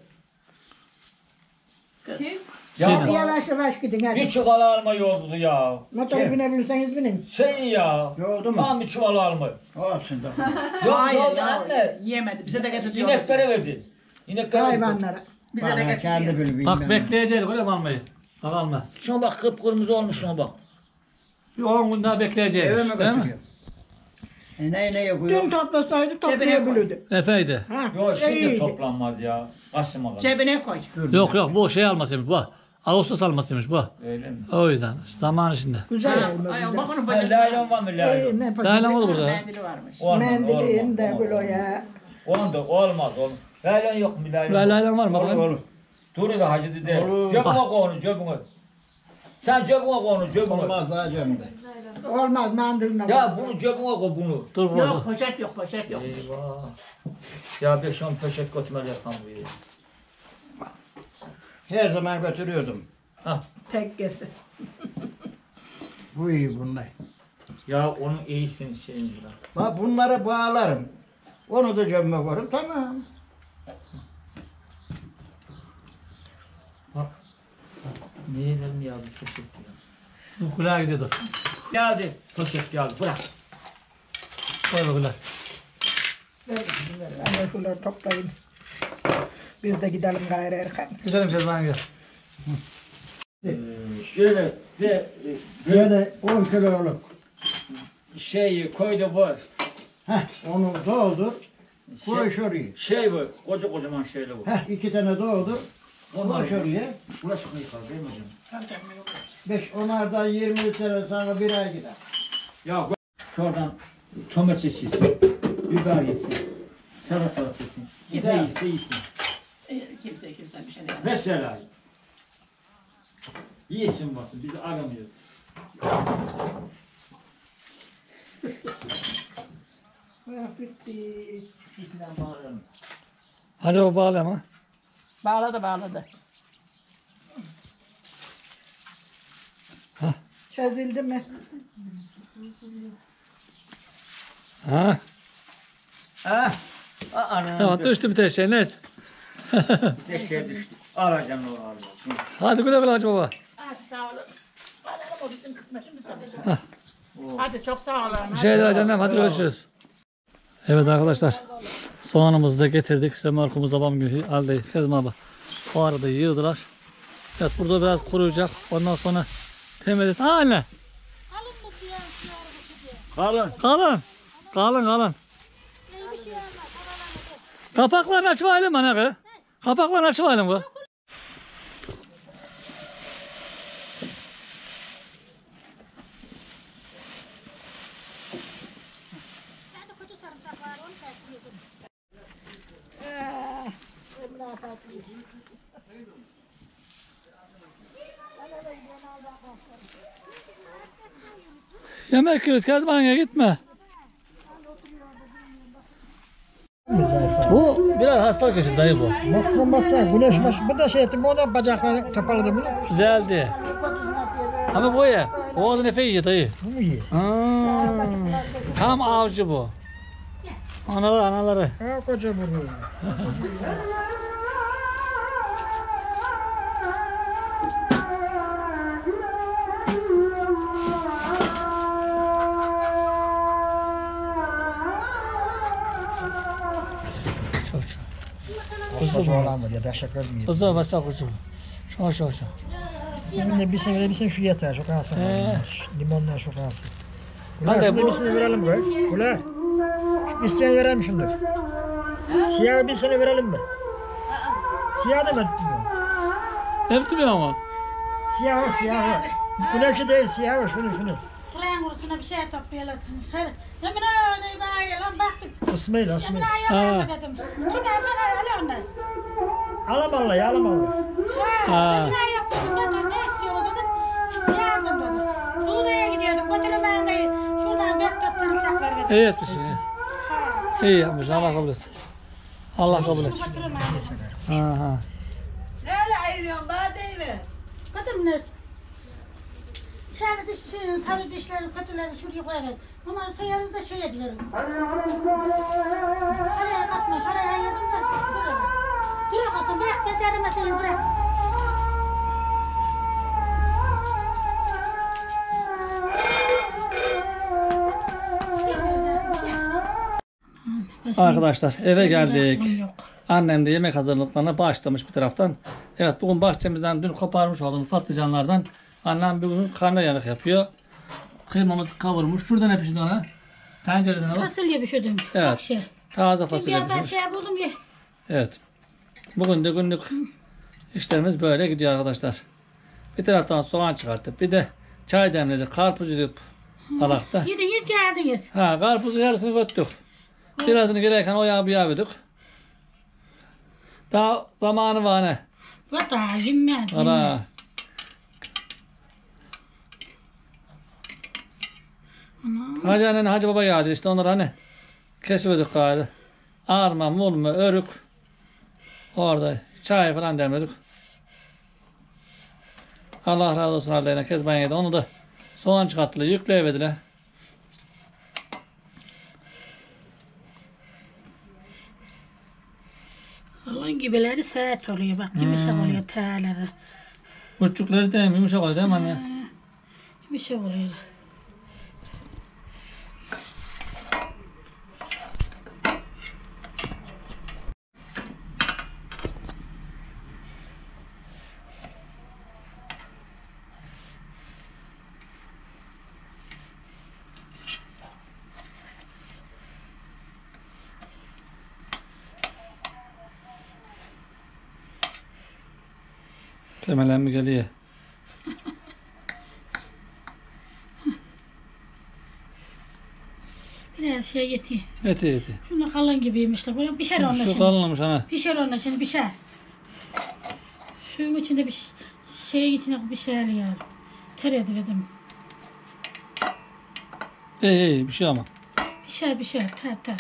Kim? Sinem. Yavaş yavaş gidin hadi. Bir çuval alma yoldu ya. Motoru binebilirseniz binin. Sen ya. Yoldu mu? Tam bir çuval alma. Olsun da. Yok Hayır yoldu ya. anne. Yiyemedi. Bize de getirdi. İneklere verdi. İneklere verdi. Hayvanlara. Bize de Bana getirdi. kendi bileyim Bak ben. bekleyeceğiz öyle mi almayı? Bak alma. Şuna bak kıpkırmızı olmuş şuna bak. Bir on gün daha Eve bekleyeceğiz. mi Değil mi? götürüyor? E ne ne yapıyor? Dün toplasaydı Cebine koy. toplayabilirdi. Efeydi. Ha, Yok şimdi iyiydi. toplanmaz ya. Kasıma kadar. Cebine koy. Yok yok bu şey almasıymış bu. Ağustos almasıymış bu. Öyle mi? O yüzden zaman içinde. Güzel Ha, olmuş. ay, güzel. bak onun Ha, poşeti. laylon var mı İyi, laylon? ne Daylan olur burada. Mendili varmış. Olmaz, Mendilin de olmaz, böyle olmaz. ya. Onun da olmaz oğlum. Laylon yok mu laylon? Böyle aylan var mı? Olur Bakalım. olur. Dur da hacı dede. Olur. Cebine koy onu cebine. Sen cebine koy onu cebine. Olmaz daha cemde. Olmaz mandalina. Ya bunu cebine koy bunu. Dur bu. Yok poşet yok poşet yok. Eyvah. Ya beş on poşet götürmeler tam bu yere. Her zaman götürüyordum. Tek kesti. Bu iyi bunlar. Ya onun iyisin şeyin bırak. Bak bunları bağlarım. Onu da cebime koyarım tamam. Ne edelim ya bu poşet ya. Bu kulağa gidiyordu. Geldi. Poşet geldi. Bırak. Koy bakalım. Ben de şunları toplayayım. Biz de gidelim gayrı erken. Gidelim Kezban gel. Şöyle de Böyle on kiloluk. şeyi koydu var. Heh, onu doldur. Koy şuraya. Şey var. Koca kocaman şeyle var. Heh, iki tane doldur. Koy şuraya. Bulaşık yıkar değil mi hocam? Beş, onlardan yirmi sene sonra bir ay gider. Ya bu- şuradan domates yesin. Biber yesin. Salatalık yesin. Gider. Ne yiyse yesin. Kimse kimse bir şey demez. Mesela yesin basın. Bizi aramıyor. Ah, bitti. İçinden bağıralım. Hadi o bağlama. Bağladı bağladı. Çözüldü mü? Ha? Ah. Anam. Tamam düştü bir tek şey neyse. Tek şey düştü. Alacaksın o alacaksın. Hadi güle güle Hacı Baba. Hadi sağ olun. Bakalım o bizim kısmetimiz tabii. Hadi çok sağ olun. Bir şey değil canım hadi görüşürüz. Evet arkadaşlar. Soğanımızı da getirdik. Remorkumuz babam gibi aldı. Kezban baba. O arada yığdılar. Evet burada biraz kuruyacak. Ondan sonra temizlet. Ha anne. Kalın. Kalın. Kalın kalın. Kapaklarını açmayalım ana kız. Kapaklarını açmayalım kız. Yemek yiyoruz. Kezban'a gitme. Bu biraz hastalık yaşıyor dayı bu. Mahkum bassa, güneş baş. Bu da şey ettim, o da bacakları toparladı bunu. Güzeldi. Ama bu ya. O adı nefe yiyor dayı. Bu mu iyi? Aa, tam avcı bu. Anaları anaları. Ha koca burnu. Çok çok. Koca olan mı diye daşak ölmüyor. Kızım basa kuzum. Şu şu şu. Şimdi bir sene verebilirsin şu yeter, şu kalsın. Ee. Limonla şu kalsın. Hadi Ulan bu- şunu bir sene verelim be. Ulan. Şu isteyen verelim şunu. Siyah bir sene verelim mi? Siyah demedim mi? Ne bitmiyor ama? Siyah siyah. Bu ne ki değil siyah şunu şunu. Kur'an kursuna bir şey toplayalım. Hemen öyle bağıralım baktık. İsmail İsmail. Hemen ayağım dedim. Kim hemen öyle onlar. Alam Allah ya alam Allah. Ha. Ne yaptım dedim. Ne istiyoruz dedim. Yardım dedim. Suuda'ya gidiyordum. Götürüm de şuradan dört dört tane bıçak ver dedim. İyi etmişsin. iyi. İyi yapmış. Allah kabul etsin. Allah kabul etsin. Götürüm Ha ha. Neyle ayırıyorsun bana deyiver. Götürüm ne? Dışarıda diş, tabii dişleri, kötüleri şuraya koyarız. Onları sayarız da şey ediyoruz. Şuraya katma, şuraya ayırdım da şuraya. Dur olsun, bırak beceremezsin, bırak. Arkadaşlar eve geldik. Annem de yemek hazırlıklarına başlamış bir taraftan. Evet bugün bahçemizden dün koparmış olduğumuz patlıcanlardan annem bugün karnıyarık yapıyor. Kıymamızı kavurmuş. Şurada ne pişirdi ona? Tencerede ne var? Fasulye pişirdim. Evet. Bak şey. Taze Bir fasulye yerden pişirmiş. şey buldum ya. Evet. Bugün de günlük işlerimiz böyle gidiyor arkadaşlar. Bir taraftan soğan çıkarttık. Bir de çay demledik. Karpuz yedik alakta. Yediniz geldiniz. Ha karpuzu yarısını göttük. Birazını gereken oyağı bir yağı daha zamanı var ne? Vata yenmez. Ana. Hacı annen Hacı Baba yağdı işte onları hani kesiyorduk gayrı. Arma, murma, örük. Orada çay falan demledik. Allah razı olsun Arda'yla Kezban'ya onu da soğan çıkarttılar, yükleyiverdiler. Onun gibileri sert oluyor bak yumuşak oluyor tağları. Uççukları değil mi? Yumuşak oluyor değil mi anne? Yumuşak oluyor. Kemelen mi geliyor? Biraz şey yetiyor. Yeti yeti. Şunu kalın gibiymiş de. Böyle pişer Şu, onunla şu şimdi. kalınmış ana. Pişer onunla şimdi pişer. Suyun içinde bir ş- şeyin içine bir şey yani. Tereyağı dedim. İyi iyi bir şey ama. Pişer pişer ter ter.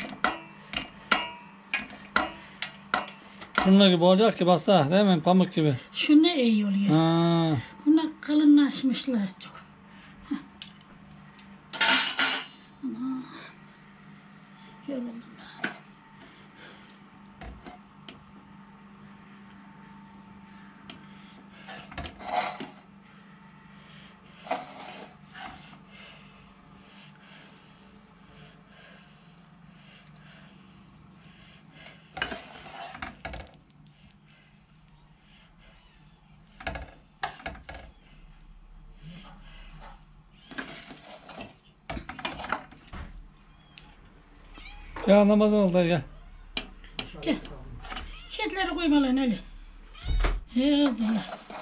Şunlar gibi olacak ki bassa değil mi? Pamuk gibi. Şu ne iyi oluyor. Ha. Bunlar kalınlaşmışlar çok. Hah. Ama yoruldum ben. Ya namaz oldu gel. Gel. Kedileri koymalar öyle. He Allah.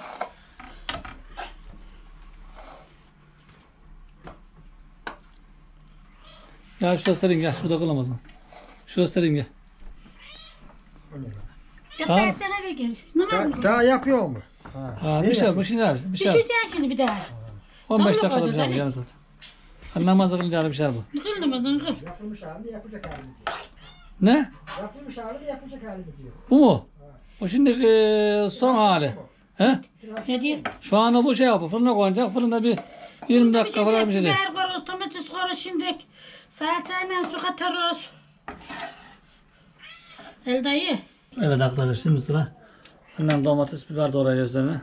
Gel şu gösterin gel. Şurada kılamazsın. Şu gösterin gel. Gel Tamam. ben sana eve gel. Namaz mı? Daha, daha yapıyor mu? Ha, bir şey, bir şey var. Bir şey var. Pişireceğim şimdi bir daha. on beş Tavuk dakikada bir olacak, şey var. değil Yarım saat. Hani namazı kılınca bir şey var bu. Kıl namazını kıl. Yapılmış halini yapacak halini diyor. Ne? Yapılmış halini yapacak halini diyor. Bu mu? O şimdiki e, son hali. He? Ne diyor? Şu an o bu şey yapıyor. Fırına koyacak. Fırında bir yirmi dakika falan bir şey. Biber koyarız, domates koyarız şimdi. Salçayla su katarız. El dayı. Evet arkadaşlar şimdi sıra. Annem domates biber doğrayıyor üzerine.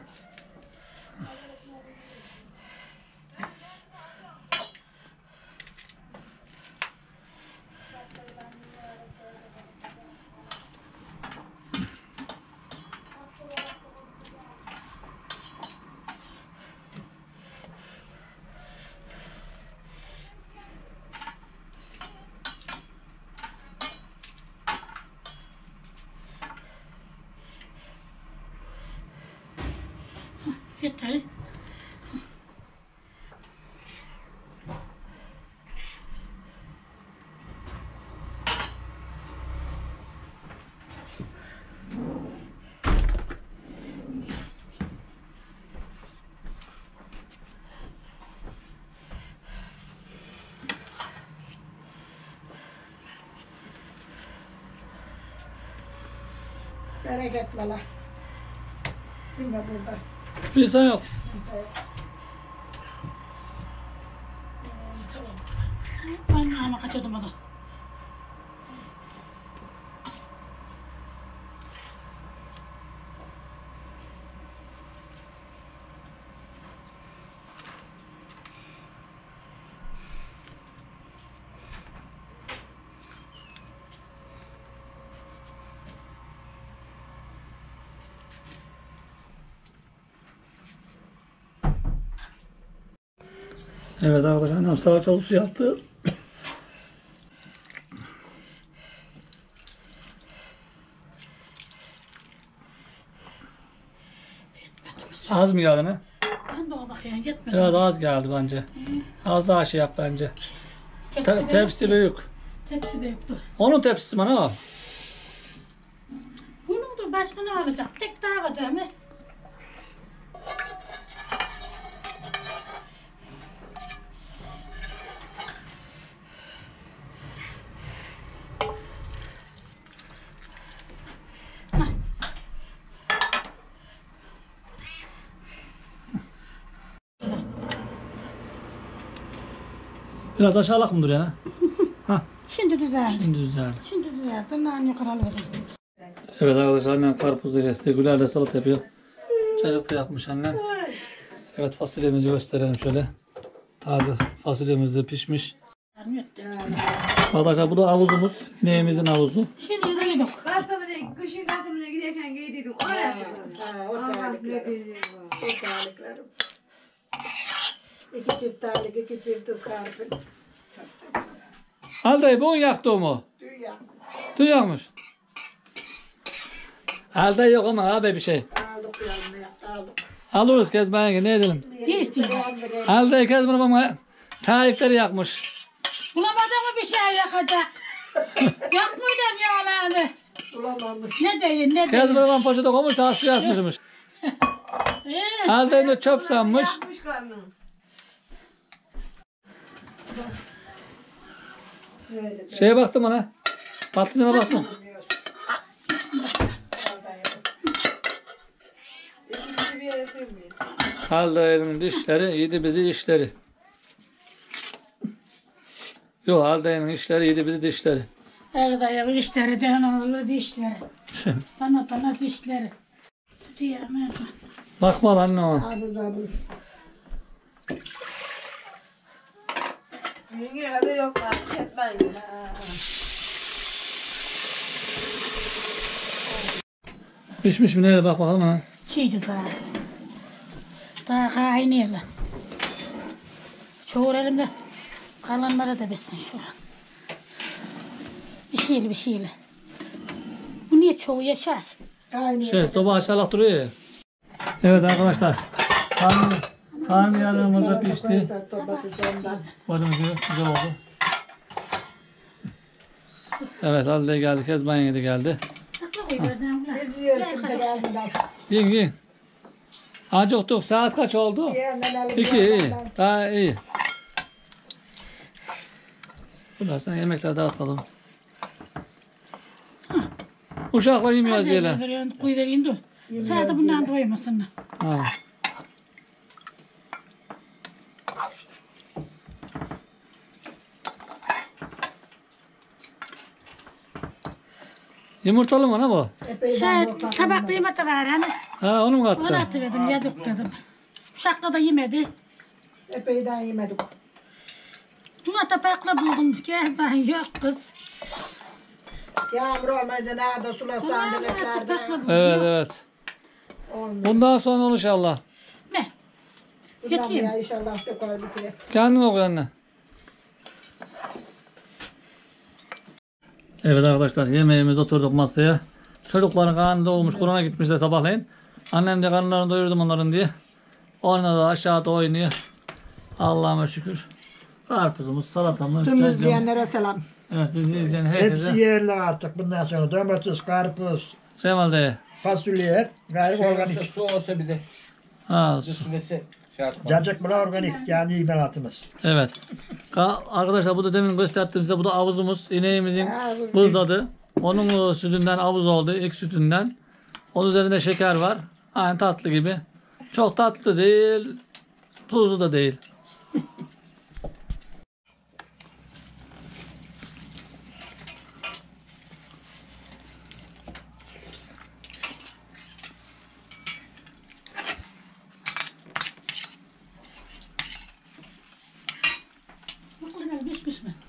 Yeter. Bereket valla. Bilmem burada. Bir insan yok. Ben ama kaçırdım onu. Evet arkadaşlar annem salçalı su yaptı. Az mı geldi ne? Ben de o bakıyorum yetmedi. Biraz az geldi bence. Az daha şey yap bence. Te- Tepsi, tepsi büyük. Tepsi büyüktü. Onun tepsisi bana al. Bunun da başka ne olacak? Tek daha var değil mi? Biraz aşağılık mı duruyor ha? Şimdi düzeldi. Şimdi düzeldi. Şimdi düzeldi. Tırnağını yukarı alıverdim. Evet arkadaşlar annem karpuzlu kesti. Güler de salata yapıyor. Çocuk da yapmış annem. Evet fasulyemizi gösterelim şöyle. Taze fasulyemiz de pişmiş. Arkadaşlar bu da havuzumuz. İneğimizin havuzu. Şimdi de yedik. Kastamonu kışın Kastamonu'ya giderken giydiydim. Oraya. Ha, o terliklerim. O terliklerim. İki çift terlik, iki çift karpuz. Al dayı bu un yaktı o mu? Dünya. Tüy yakmış. Al dayı yok ama abi bir şey. Aldık yanına, aldık. Alırız Kezban'a ne edelim? Ne istiyorsun? Al dayı Kezban'a bana tarifleri yakmış. Bulamadın mı bir şey yakacak? Yakmıyordum ya lan. Bulamamış. Ne deyin ne deyin. Kezban'a bana poşete koymuş tasfiye asmışmış. Ee, Al dayı da çöp sanmış. Yapmış karnım. Şeye baktım ona. Patlıcana baktım. İkinci bir yere sürmeyin. Al dayının dişleri yedi bizi işleri. Yok al dayının işleri yedi bizi dişleri. her dayağı işleri denen olur dişleri. Bana bana dişleri. Diyemem. Bakma lan anne ona. Abi abi. Yenge haberi yok lan. Etmeyin. Pişmiş mi nereye bak bakalım ha. Çiğdi daha. Daha kaynıyorlar. Çoğur elimde. Kalanlara da bitsin şu an. Bir şeyli bir şeyli. Bu niye çoğu yaşar? Aynı. Şey soba aşağılık duruyor ya. Evet arkadaşlar. Karnı, karnıyarığımız da pişti. Gördüğünüz gibi güzel oldu. Evet Halide geldi. Kezban yenge de geldi. Yiyin yiyin. Acıktık. Saat kaç oldu? İki iyi. Daha iyi. Bunlar sana yemekler dağıtalım. Uşakla yemiyoruz diyeler. Koy vereyim dur. Sadece bundan doymasınlar. Ha. Yumurtalı mı ne bu? Şey, tabakta yumurta var hani. Ha onu mu Onu kattın? atıverdim, yedik dedim. Uşakla da yemedi. Epeyden yemedik. Buna tabakla buldum. Gel ben yok kız. Yağmur olmayınca ne kadar sulastan demeklerde. Evet evet. Olmuyor. Bundan sonra olur inşallah. Ne? Bundan Yatayım. ya inşallah da koyduk ya. Kendin oku anne. Evet arkadaşlar yemeğimiz oturduk masaya. Çocukların karnı doğmuş kuruna gitmişler sabahleyin. Annem de karınlarını doyurdum onların diye. Onlar da aşağıda oynuyor. Allah'ıma şükür. Karpuzumuz, salatamız, Tüm cacığımız. izleyenlere selam. Evet bizi izleyen Hepsi herkese. yerler artık bundan sonra. Domates, karpuz, Semal dayı. fasulye, gayri organik. Su olsa bir de Ha, su- süresi şey yapma. Cacık bile organik yani imalatımız. evet. Ka- arkadaşlar bu da demin gösterdim size. Bu da avuzumuz. İneğimizin Havuz. bızladı. Onun sütünden avuz oldu. İlk sütünden. Onun üzerinde şeker var. Aynı tatlı gibi. Çok tatlı değil. Tuzlu da değil. Bakalım pişmiş mi?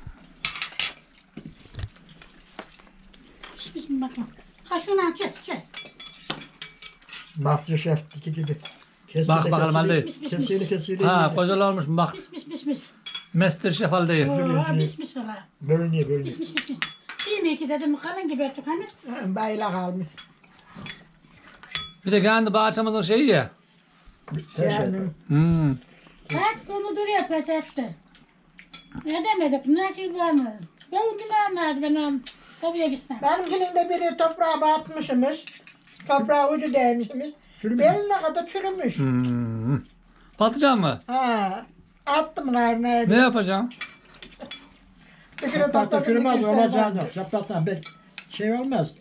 Pişmiş mi bakma. Ha şunu kes kes. Masterchef iki gibi. Kesiyle, Bak bakalım Halide. Pişmiş pişmiş. Kesiyle kesiyle. Ha kocalı olmuş mu bak. Pişmiş pişmiş. Masterchef Halide. Oo pişmiş valla. Bölünüyor bölünüyor. Pişmiş pişmiş. İyi mi ki dedim kalın gibi ettik hani. Bayla kalmış. Bir de kendi bahçemizin şeyi ya. Yani Hmm. Evet onu duruyor peçette. Ne demedik nasıl bulamadım. Ben bulamadım ben onu. Tabii gitsem. benimkinin de biri toprağa batmışmış. Toprağa ucu değmişmiş. Beline kadar çürümüş. Hmm. Patlıcan mı? Ha. Attım karnına. Ne yapacağım? Çapakta çürümez olacağını. Çapaktan pek şey olmaz.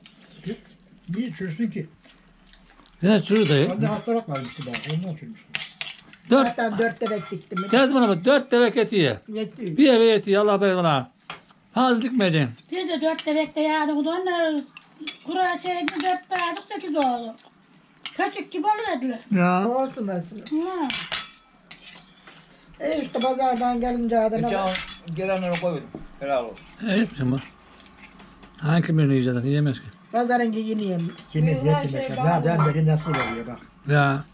Niye çürüsün ki? Yine çürü dayı. Onda hastalık var işte daha. Ondan çürümüştür. Dört. Zaten dört bebek diktim. Tez bana bak. Dört devek etiyor. Yetiyor. Bir eve yetiyor. Allah bereket ona. Fazla dikmeyeceksin. Biz de dört bebekte yağdık. Onlar kurasiyeli dört dağdık sekiz oldu. Kaçık gibi oluyordu. Ya. Olsun mesela. Ha. E işte pazardan gelince adına. Geçen gelenleri koydum. Helal olsun. Ne yapmışsın bu? Hangi birini yiyeceğiz? Yiyemez ki. Pazarın yiyini yiyeyim. Kimiz Biz her yetim şey mesela. bağlı. Nereden beri nasıl oluyor bak. Ya.